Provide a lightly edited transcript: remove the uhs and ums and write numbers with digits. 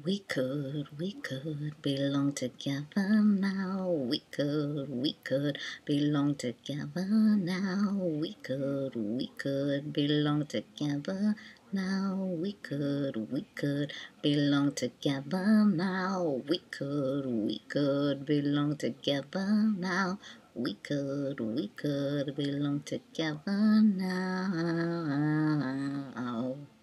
we could belong together now. We could belong together now. We could belong together now. We could belong together now. We could belong together now. We could belong together now.